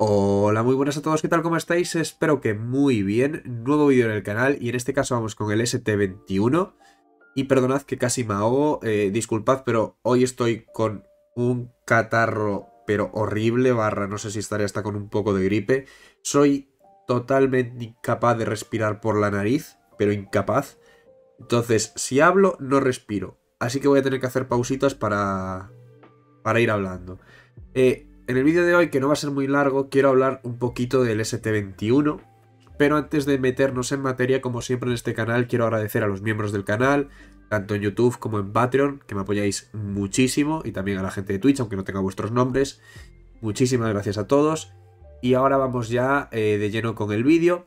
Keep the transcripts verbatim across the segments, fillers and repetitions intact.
Hola, muy buenas a todos, ¿qué tal? ¿Cómo estáis? Espero que muy bien. Nuevo vídeo en el canal y en este caso vamos con el S T veintiuno. Y perdonad que casi me ahogo, eh, disculpad, pero hoy estoy con un catarro, pero horrible, barra, no sé si estaré hasta con un poco de gripe. Soy totalmente incapaz de respirar por la nariz, pero incapaz. Entonces, si hablo, no respiro. Así que voy a tener que hacer pausitas para, para ir hablando. Eh, en el vídeo de hoy, que no va a ser muy largo, quiero hablar un poquito del S T veintiuno. Pero antes de meternos en materia, como siempre en este canal, quiero agradecer a los miembros del canal, tanto en YouTube como en Patreon, que me apoyáis muchísimo, y también a la gente de Twitch, aunque no tenga vuestros nombres. Muchísimas gracias a todos. Y ahora vamos ya eh, de lleno con el vídeo.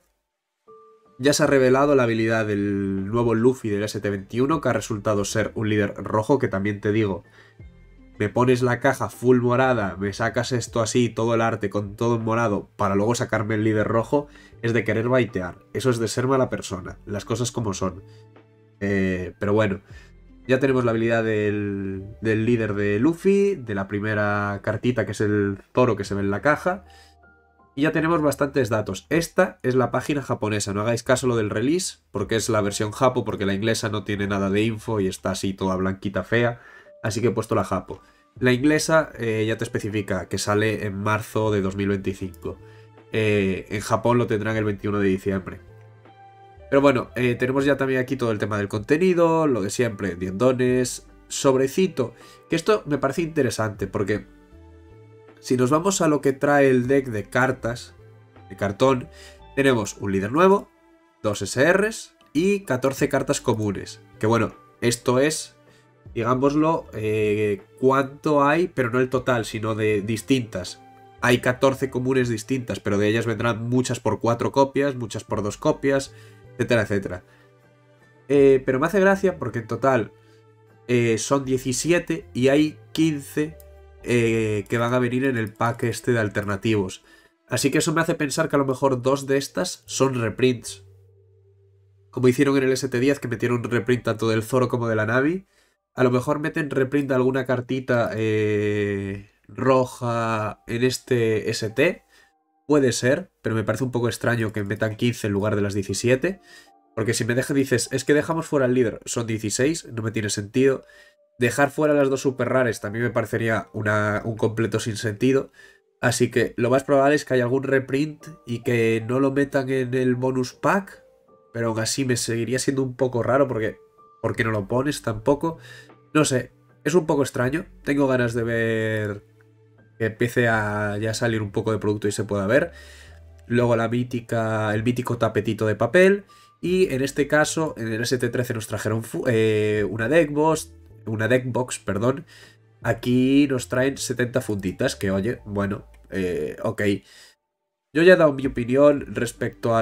Ya se ha revelado la habilidad del nuevo Luffy del S T veintiuno, que ha resultado ser un líder rojo, que también te digo, me pones la caja full morada, me sacas esto así, todo el arte con todo en morado, para luego sacarme el líder rojo, es de querer baitear. Eso es de ser mala persona, las cosas como son. Eh, pero bueno, ya tenemos la habilidad del, del líder de Luffy, de la primera cartita que es el Zoro que se ve en la caja. Y ya tenemos bastantes datos. Esta es la página japonesa, no hagáis caso lo del release, porque es la versión japo, porque la inglesa no tiene nada de info y está así toda blanquita fea. Así que he puesto la japo. La inglesa eh, ya te especifica que sale en marzo de dos mil veinticinco. Eh, en Japón lo tendrán el veintiuno de diciembre. Pero bueno, eh, tenemos ya también aquí todo el tema del contenido, lo de siempre, diendones, sobrecito. Que esto me parece interesante porque si nos vamos a lo que trae el deck de cartas, de cartón, tenemos un líder nuevo, dos S Rs y catorce cartas comunes. Que bueno, esto es, digámoslo, eh, cuánto hay, pero no el total, sino de distintas. Hay catorce comunes distintas, pero de ellas vendrán muchas por cuatro copias, muchas por dos copias, etcétera, etcétera. Eh, pero me hace gracia porque en total eh, son diecisiete y hay quince eh, que van a venir en el pack este de alternativos. Así que eso me hace pensar que a lo mejor dos de estas son reprints. Como hicieron en el S T diez, que metieron un reprint tanto del Zoro como de la Navi. A lo mejor meten reprint de alguna cartita eh, roja en este S T. Puede ser, pero me parece un poco extraño que metan quince en lugar de las diecisiete. Porque si me dejas, dices, es que dejamos fuera al líder, son dieciséis, no me tiene sentido. Dejar fuera las dos super rares también me parecería una, un completo sinsentido. Así que lo más probable es que haya algún reprint y que no lo metan en el bonus pack. Pero aún así me seguiría siendo un poco raro porque ¿por qué no lo pones tampoco? No sé, es un poco extraño. Tengo ganas de ver que empiece a ya salir un poco de producto y se pueda ver. Luego la mítica, el mítico tapetito de papel. Y en este caso, en el S T trece nos trajeron eh, una deckbox, una deckbox, perdón. Aquí nos traen setenta funditas, que oye, bueno, eh, ok. Yo ya he dado mi opinión respecto a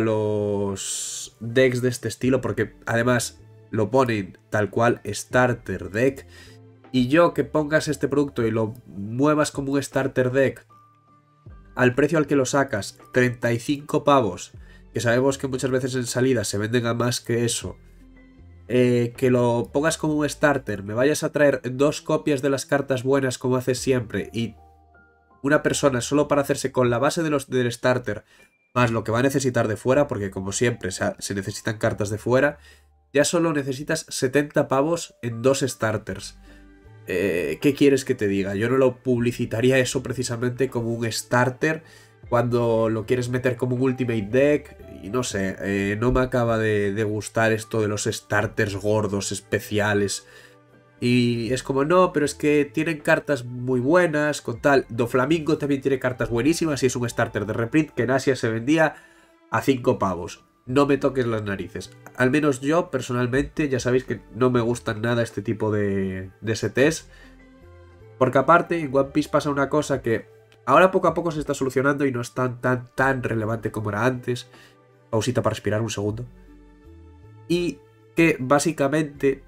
los decks de este estilo, porque además lo ponen tal cual Starter Deck. Y yo que pongas este producto y lo muevas como un Starter Deck al precio al que lo sacas, treinta y cinco pavos, que sabemos que muchas veces en salida se venden a más que eso, eh, que lo pongas como un starter, me vayas a traer dos copias de las cartas buenas como haces siempre y una persona solo para hacerse con la base de los, del starter, más lo que va a necesitar de fuera, porque como siempre se, se necesitan cartas de fuera, ya solo necesitas setenta pavos en dos starters. Eh, ¿Qué quieres que te diga? Yo no lo publicitaría eso precisamente como un starter cuando lo quieres meter como un ultimate deck. Y no sé, eh, no me acaba de, de gustar esto de los starters gordos, especiales. Y es como, no, pero es que tienen cartas muy buenas, con tal. Doflamingo también tiene cartas buenísimas y es un starter de reprint que en Asia se vendía a cinco pavos. No me toques las narices. Al menos yo, personalmente, ya sabéis que no me gustan nada este tipo de, de S Ts. Porque aparte, en One Piece pasa una cosa que ahora poco a poco se está solucionando y no es tan, tan, tan relevante como era antes. Pausita para respirar un segundo. Y que básicamente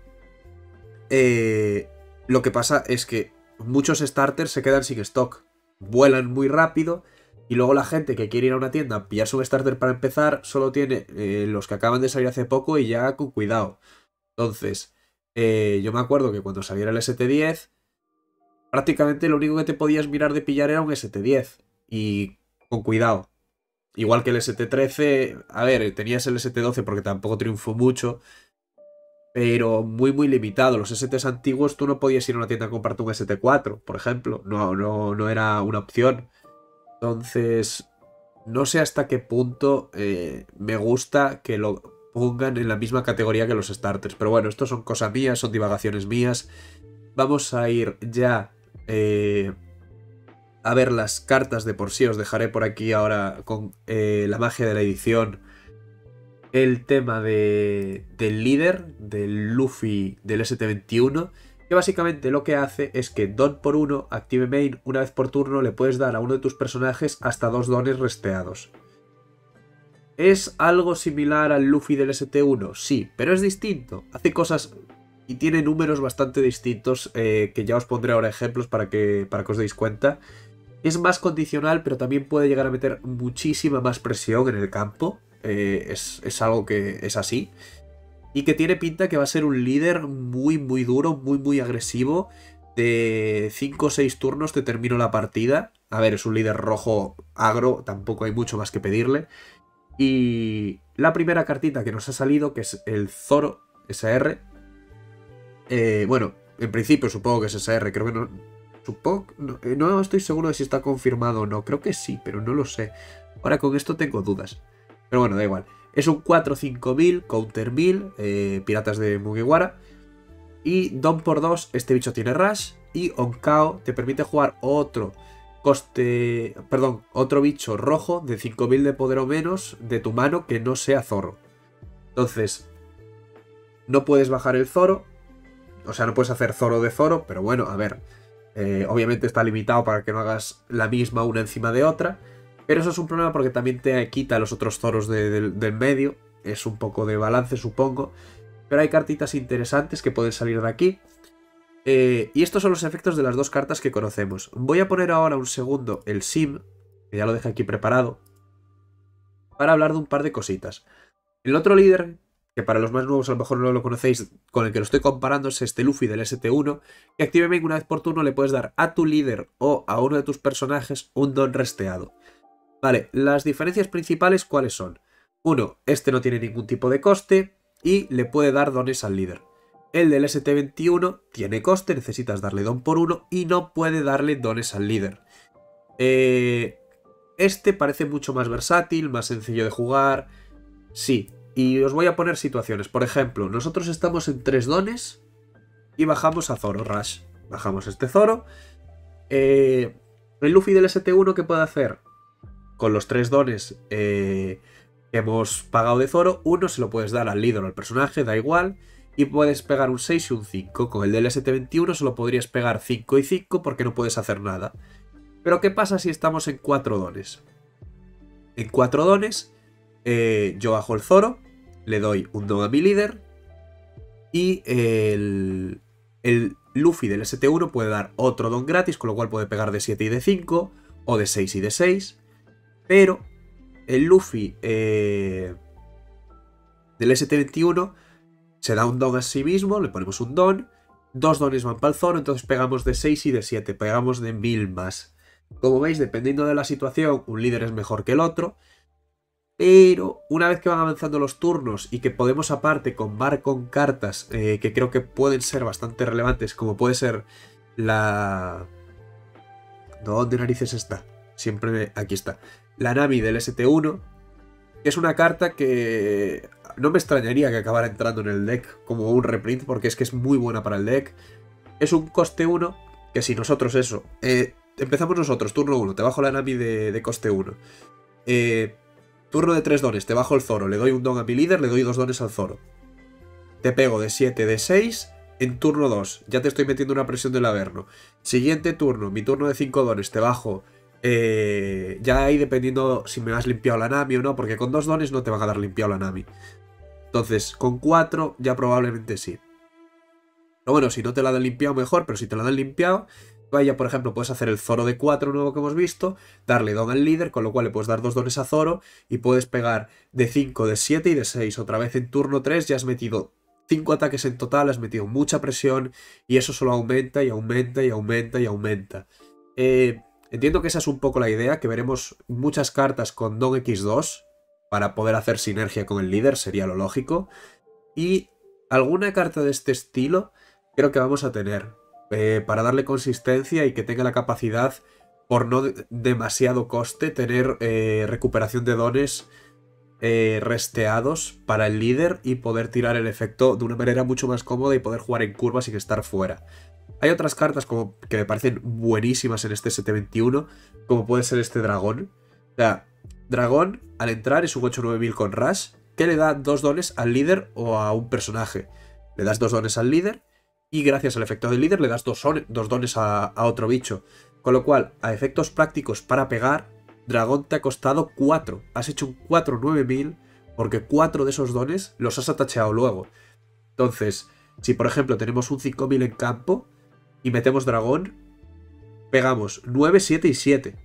eh, lo que pasa es que muchos starters se quedan sin stock. Vuelan muy rápido. Y luego la gente que quiere ir a una tienda a pillarse un starter para empezar, solo tiene eh, los que acaban de salir hace poco y ya con cuidado. Entonces, eh, yo me acuerdo que cuando saliera el S T diez, prácticamente lo único que te podías mirar de pillar era un S T diez. Y con cuidado. Igual que el ese te trece, a ver, tenías el ese te doce porque tampoco triunfó mucho, pero muy muy limitado. Los ese tes antiguos tú no podías ir a una tienda a comprarte un ese te cuatro, por ejemplo. No, no, no era una opción. Entonces, no sé hasta qué punto eh, me gusta que lo pongan en la misma categoría que los starters. Pero bueno, esto son cosas mías, son divagaciones mías. Vamos a ir ya eh, a ver las cartas de por sí. Os dejaré por aquí ahora con eh, la magia de la edición el tema de, del líder, del Luffy del ese te veintiuno, que básicamente lo que hace es que don por uno, active main, una vez por turno le puedes dar a uno de tus personajes hasta dos dones resteados. ¿Es algo similar al Luffy del ese te uno? Sí, pero es distinto. Hace cosas y tiene números bastante distintos, eh, que ya os pondré ahora ejemplos para que, para que os deis cuenta. Es más condicional, pero también puede llegar a meter muchísima más presión en el campo. Eh, es, es algo que es así. Y que tiene pinta que va a ser un líder muy muy duro, muy muy agresivo. De cinco o seis turnos te termino la partida. A ver, es un líder rojo agro, tampoco hay mucho más que pedirle. Y la primera cartita que nos ha salido, que es el Zoro ese erre. Eh, bueno, en principio supongo que es ese erre, creo que no... Supongo... No, no estoy seguro de si está confirmado o no, creo que sí, pero no lo sé. Ahora con esto tengo dudas. Pero bueno, da igual. Es un cuatro cinco mil, counter mil, eh, piratas de Mugiwara. Y don por dos, este bicho tiene rush. Y Onkao te permite jugar otro coste... Perdón, otro bicho rojo de cinco mil de poder o menos de tu mano que no sea Zoro. Entonces, no puedes bajar el Zoro. O sea, no puedes hacer Zoro de Zoro, pero bueno, a ver. Eh, obviamente está limitado para que no hagas la misma una encima de otra. Pero eso es un problema porque también te quita los otros Zoros de, de, del medio. Es un poco de balance, supongo. Pero hay cartitas interesantes que pueden salir de aquí. Eh, y estos son los efectos de las dos cartas que conocemos. Voy a poner ahora un segundo el sim, que ya lo dejé aquí preparado, para hablar de un par de cositas. El otro líder, que para los más nuevos a lo mejor no lo conocéis, con el que lo estoy comparando, es este Luffy del ese te uno, que active main una vez por turno le puedes dar a tu líder o a uno de tus personajes un don resteado. Vale, las diferencias principales, ¿cuáles son? Uno, este no tiene ningún tipo de coste y le puede dar dones al líder. El del ese te veintiuno tiene coste, necesitas darle don por uno y no puede darle dones al líder. Eh, este parece mucho más versátil, más sencillo de jugar. Sí, y os voy a poner situaciones. Por ejemplo, nosotros estamos en tres dones y bajamos a Zoro Rush. Bajamos este Zoro. Eh, el Luffy del ese te uno, ¿qué puede hacer? Con los tres dones eh, que hemos pagado de Zoro, uno se lo puedes dar al líder o al personaje, da igual. Y puedes pegar un seis y un cinco. Con el del ese te veintiuno solo podrías pegar cinco y cinco porque no puedes hacer nada. Pero ¿qué pasa si estamos en cuatro dones? En cuatro dones, eh, yo bajo el Zoro, le doy un don a mi líder. Y el, el Luffy del ese te uno puede dar otro don gratis, con lo cual puede pegar de siete y de cinco, o de seis y de seis. Pero el Luffy eh, del ese te veintiuno... se da un don a sí mismo, le ponemos un don, dos dones van para el Zoro, entonces pegamos de seis y de siete, pegamos de mil más. Como veis, dependiendo de la situación, un líder es mejor que el otro, pero una vez que van avanzando los turnos y que podemos aparte combar con cartas eh, que creo que pueden ser bastante relevantes, como puede ser la... ¿Dónde narices está? Siempre aquí está. La Nami del ese te uno, que es una carta que... no me extrañaría que acabara entrando en el deck como un reprint, porque es que es muy buena para el deck. Es un coste uno, que si nosotros eso... Eh, empezamos nosotros, turno uno, te bajo la Nami de, de coste uno. Eh, turno de tres dones, te bajo el Zoro, le doy un don a mi líder, le doy dos dones al Zoro. Te pego de siete, de seis, en turno dos, ya te estoy metiendo una presión del Averno. Siguiente turno, mi turno de cinco dones, te bajo... Eh, ya ahí dependiendo si me has limpiado la Nami o no, porque con dos dones no te van a dar limpiado la Nami. Entonces, con cuatro ya probablemente sí. Pero bueno, si no te la dan limpiado mejor, pero si te la dan limpiado, vaya, por ejemplo, puedes hacer el Zoro de cuatro nuevo que hemos visto, darle don al líder, con lo cual le puedes dar dos dones a Zoro y puedes pegar de cinco, de siete y de seis. Otra vez en turno tres ya has metido cinco ataques en total, has metido mucha presión y eso solo aumenta y aumenta y aumenta y aumenta. Eh... Entiendo que esa es un poco la idea, que veremos muchas cartas con Don equis dos para poder hacer sinergia con el líder, sería lo lógico. Y alguna carta de este estilo creo que vamos a tener, eh, para darle consistencia y que tenga la capacidad, por no de demasiado coste, tener eh, recuperación de dones eh, resteados para el líder y poder tirar el efecto de una manera mucho más cómoda y poder jugar en curva sin estar fuera. Hay otras cartas como que me parecen buenísimas en este S T veintiuno, como puede ser este dragón. O sea, dragón al entrar es un ocho nueve mil con Rush, que le da dos dones al líder o a un personaje. Le das dos dones al líder y gracias al efecto del líder le das dos, dos dones a, a otro bicho. Con lo cual, a efectos prácticos para pegar, dragón te ha costado cuatro. Has hecho un cuatro nueve mil porque cuatro de esos dones los has atacheado luego. Entonces, si por ejemplo tenemos un cinco mil en campo y metemos dragón, pegamos nueve, siete y siete.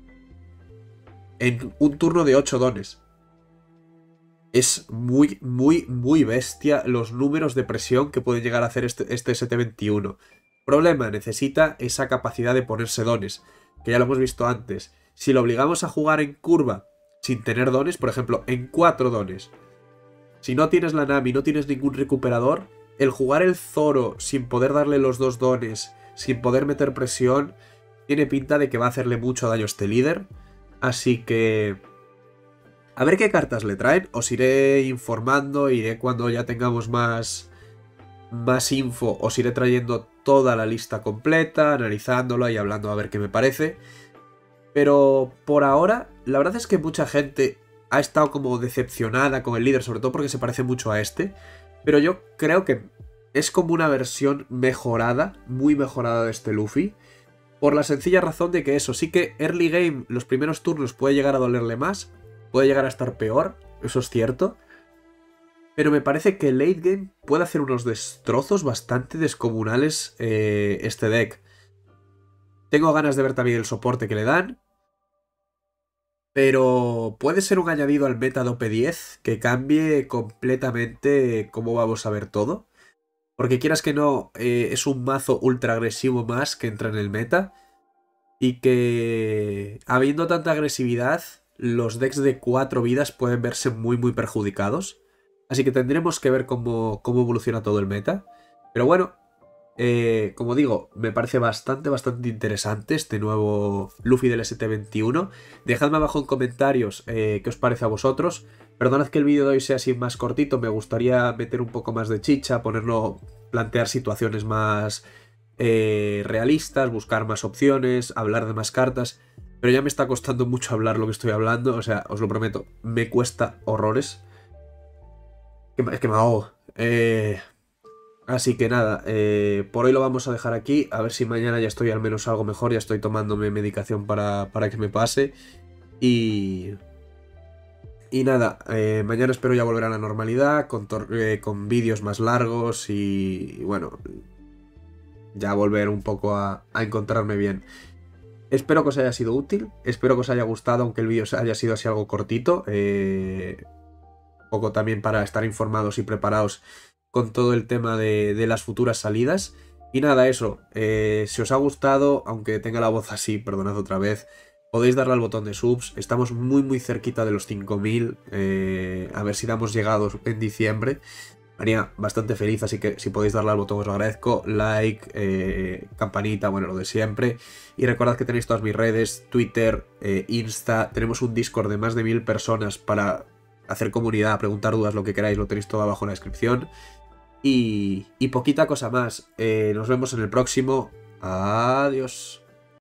En un turno de ocho dones. Es muy, muy, muy bestia los números de presión que puede llegar a hacer este, este S T veintiuno. Problema, necesita esa capacidad de ponerse dones, que ya lo hemos visto antes. Si lo obligamos a jugar en curva sin tener dones, por ejemplo, en cuatro dones, si no tienes la Nami, no tienes ningún recuperador, el jugar el Zoro sin poder darle los dos dones, sin poder meter presión, tiene pinta de que va a hacerle mucho daño a este líder. Así que a ver qué cartas le traen, os iré informando, iré cuando ya tengamos más, más info, os iré trayendo toda la lista completa, analizándola y hablando a ver qué me parece. Pero por ahora, la verdad es que mucha gente ha estado como decepcionada con el líder, sobre todo porque se parece mucho a este. Pero yo creo que es como una versión mejorada, muy mejorada de este Luffy. Por la sencilla razón de que eso, sí que early game, los primeros turnos puede llegar a dolerle más, puede llegar a estar peor, eso es cierto. Pero me parece que late game puede hacer unos destrozos bastante descomunales eh, este deck. Tengo ganas de ver también el soporte que le dan. Pero puede ser un añadido al meta de O P diez que cambie completamente cómo vamos a ver todo. Porque quieras que no, eh, es un mazo ultra agresivo más que entra en el meta. Y que, habiendo tanta agresividad, los decks de cuatro vidas pueden verse muy muy perjudicados. Así que tendremos que ver cómo, cómo evoluciona todo el meta. Pero bueno, eh, como digo, me parece bastante, bastante interesante este nuevo Luffy del S T veintiuno. Dejadme abajo en comentarios eh, qué os parece a vosotros. Perdonad que el vídeo de hoy sea así más cortito, me gustaría meter un poco más de chicha, ponerlo, plantear situaciones más eh, realistas, buscar más opciones, hablar de más cartas. Pero ya me está costando mucho hablar lo que estoy hablando, o sea, os lo prometo, me cuesta horrores. Es que me ahogo. Eh... Así que nada, eh, por hoy lo vamos a dejar aquí, a ver si mañana ya estoy al menos algo mejor, ya estoy tomándome medicación para, para que me pase. Y... Y nada, eh, mañana espero ya volver a la normalidad, con, eh, con vídeos más largos y, y bueno, ya volver un poco a, a encontrarme bien. Espero que os haya sido útil, espero que os haya gustado, aunque el vídeo haya sido así algo cortito. Eh, un poco también para estar informados y preparados con todo el tema de, de las futuras salidas. Y nada, eso, eh, si os ha gustado, aunque tenga la voz así, perdonad otra vez, podéis darle al botón de subs, estamos muy muy cerquita de los cinco mil, eh, a ver si damos llegados en diciembre, me haría bastante feliz, así que si podéis darle al botón os lo agradezco, like, eh, campanita, bueno, lo de siempre, y recordad que tenéis todas mis redes, Twitter, eh, Insta, tenemos un Discord de más de mil personas para hacer comunidad, preguntar dudas, lo que queráis, lo tenéis todo abajo en la descripción. Y, y poquita cosa más. Eh, nos vemos en el próximo. Adiós.